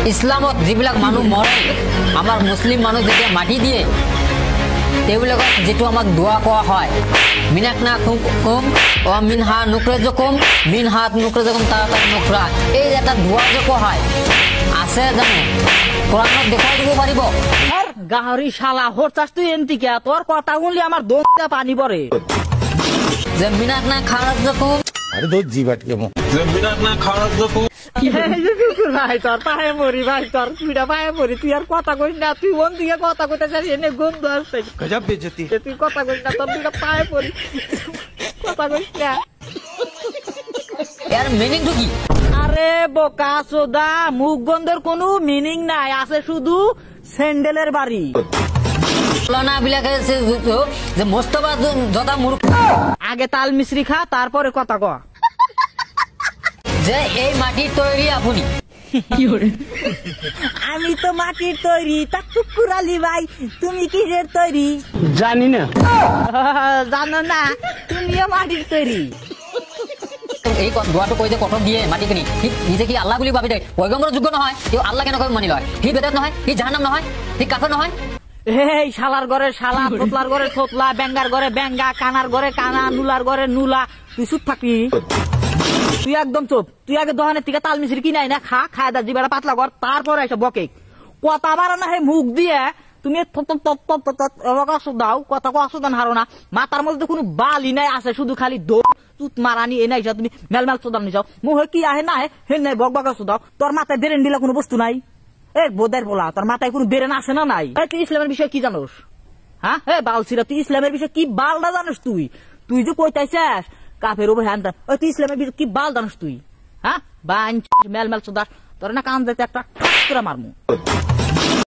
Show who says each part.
Speaker 1: ইছলামত যিবিলাক মানুহ মৰে আমাৰ মুছলিম মানুহ যেতিয়া মাটি দিয়ে তেওঁলোকক যেটো আমাক দোয়া কোৱা হয় মিনাকনা কুম ও মিনহা নুকরাজকুম মিনহাত নুকরাজকুম তাতা নুকরা এই এটা দোয়া যে কোৱা হয় আছে জানো কোরআনত দেখাই দিব পাৰিব
Speaker 2: আর গাহরি শালা হরছাস তুই এন্তিকা তোর কথা শুনলি আমার দোকা পানি পড়ে
Speaker 1: যে মিনাকনা খারাজকুম
Speaker 3: আরে দো জিবাট কেমন
Speaker 4: যে মিনাকনা খারাজকুম
Speaker 2: ভাই তোর পায়ে মরি ভাই তোর তুইটা পায়ে মরি তুই আর কথা কইস না তুই ওন দিকে কথা কইতে চাস এনে গন্ধ আসছে
Speaker 3: গজব বেজতি
Speaker 2: তুই কথা কইস না তোর দুইটা পায়ে পড়ি কথা কইস না
Speaker 1: এর মিনিং কি
Speaker 2: আরে বোকা সোদা মুখ গন্ধের কোনো মিনিং নাই আছে শুধু স্যান্ডেলের বাড়ি
Speaker 1: লনা বিলাকে যে মোস্তফা যদা মূর্খ
Speaker 2: আগে তাল মিশ্রি খা তারপরে কথা কয়া
Speaker 1: যে এই মাটি তৈরি আপনি
Speaker 2: আমি তো মাটির তৈরি তা কুকুরালি ভাই তুমি কিসের তৈরি
Speaker 3: জানি না
Speaker 2: জানো না তুমিও মাটির তৈরি
Speaker 1: এই দোয়াটো কই যে কঠোর দিয়ে মাটি কিনি ঠিক নিজে কি আল্লাহ বলি ভাবি দেয় পয়গম্বর যোগ্য নহয় কেউ আল্লাহ কেন কই মানি লয় ঠিক বেদাত নহয় ঠিক জাহান্নাম নহয় ঠিক কাফের নহয়
Speaker 2: এই শালার ঘরে শালা থোতলার ঘরে থোতলা ব্যাঙ্গার ঘরে ব্যাঙ্গা কানার ঘরে কানা নুলার ঘরে নুলা তুই চুপ থাকবি তুই একদম চুপ তুই আগে দোকানের থেকে তাল মিশ্রি কিনাই না খা খায় দা জিবাটা পাতলা কর তারপরে এসে বকে কথা বাড়া না হে মুখ দিয়ে তুমি দাও কথা কসুদান হারো না মাথার মধ্যে কোনো বালি নাই আছে শুধু খালি দৌড় তুত মারানি এ নাই তুমি মেলমেল সুদান নিছাও মুহে কি আহে না হে নাই বক বকা সুদাও তোর মাথায় বেরেন দিলা কোনো বস্তু নাই এ বোদের বলা তোর মাথায় কোনো বেরেন আছে না নাই তুই ইসলামের বিষয়ে কি জানোস হ্যাঁ হে বালছিরা তুই ইসলামের বিষয়ে কি বালটা জানোস তুই তুই যে কইতাইছিস কাফের উপর হ্যান তুই ইসলামের বিষয়ে কি বাল জানোস তুই হ্যাঁ বাঞ্চ মেলমেল সুদাস তোর না কান দিতে একটা ঠাক করে মারমু